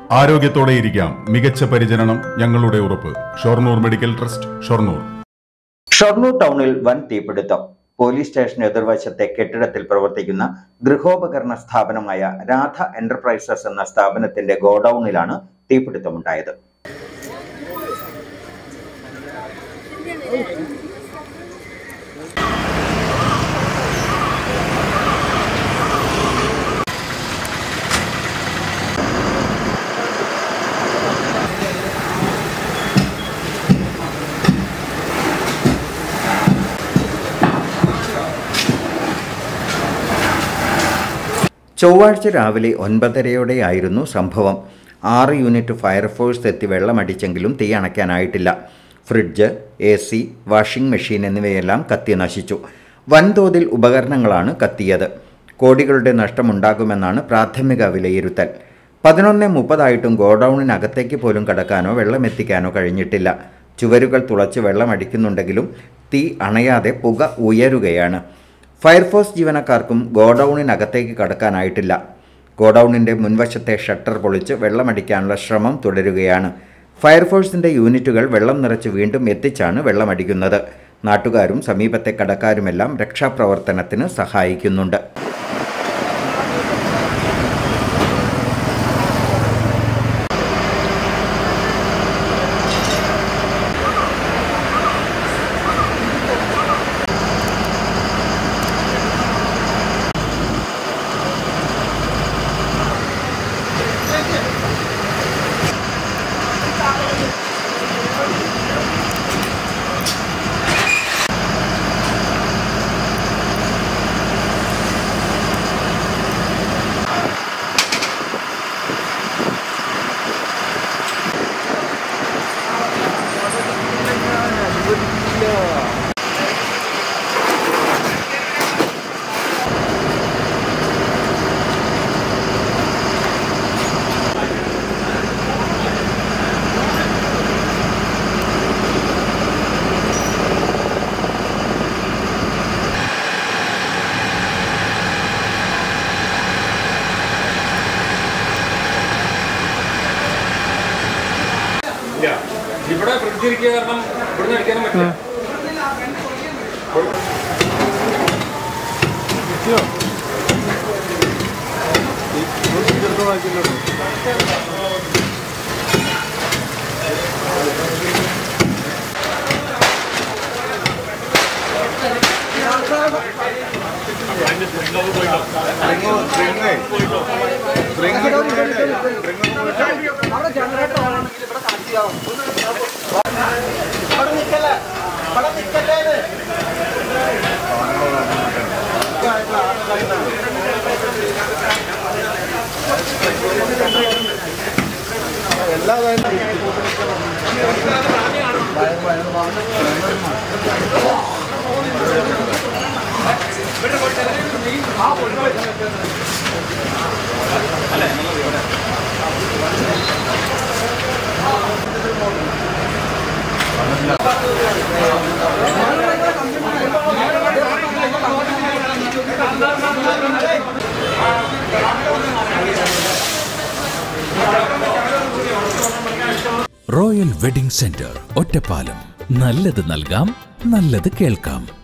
ആരോഗ്യത്തോടെയിരിക്കാം. മികച്ച പരിചരണം ഞങ്ങളുടെ ഉറപ്പ്. Shoranur medical trust, Shoranur. ഷൊർണൂർ ടൗണിൽ വൻ തീപിടുത്തം. പോലീസ് സ്റ്റേഷൻ എതിർവശത്തെ കെട്ടിടത്തിൽ പ്രവർത്തിക്കുന്ന ഗൃഹോപകരണ സ്ഥാപനമായ രാധ എന്റർപ്രൈസസ് എന്ന സ്ഥാപനത്തിന്റെ ഗോഡൌണിലാണ് തീപിടുത്തമുണ്ടായത്. ചൊവ്വാഴ്ച രാവിലെ 9:30 സംഭവം. 6 യൂണിറ്റ് ഫയർഫോഴ്സ് എത്തി വെള്ളമടിച്ചെങ്കിലും തീ അണയ്ക്കാനായിട്ടില്ല. ഫ്രിഡ്ജ്, AC, വാഷിംഗ് മെഷീൻ എന്നിവയെല്ലാം കത്തി നശിച്ചു. വൻതോതിൽ ഉപകരണങ്ങളാണ് കത്തിയത്. കോടികളുടെ നഷ്ടമുണ്ടാകുമെന്നാണ് പ്രാഥമിക വിലയിരുത്തൽ. 11:30 ഗോഡൌണിനകത്തേക്ക് പോലും കടക്കാനോ വെള്ളമെത്തിക്കാനോ കഴിഞ്ഞിട്ടില്ല. ചുവരുകൾ തുളച്ച് വെള്ളമടിക്കുന്നുണ്ടെങ്കിലും തീ അണയാതെ പുക ഉയരുകയാണ്. ഫയർഫോഴ്സ് ജീവനക്കാർക്കും ഗോഡൌണിനകത്തേക്ക് കടക്കാനായിട്ടില്ല. ഗോഡൌണിൻ്റെ മുൻവശത്തെ ഷട്ടർ പൊളിച്ച് വെള്ളമടിക്കാനുള്ള ശ്രമം തുടരുകയാണ്. ഫയർഫോഴ്സിൻ്റെ യൂണിറ്റുകൾ വെള്ളം നിറച്ച് വീണ്ടും എത്തിച്ചാണ് വെള്ളമടിക്കുന്നത്. നാട്ടുകാരും സമീപത്തെ കടക്കാരുമെല്ലാം രക്ഷാപ്രവർത്തനത്തിന് സഹായിക്കുന്നുണ്ട്. ഇവിടെ ഫ്രിഡ്ജിരിക്കുക കാരണം ഇവിടുന്ന് അടിക്കാനും പറ്റില്ല. Royal wedding centre, Ottapalam. നല്ലത് നൽകാം, നല്ലത് കേൾക്കാം.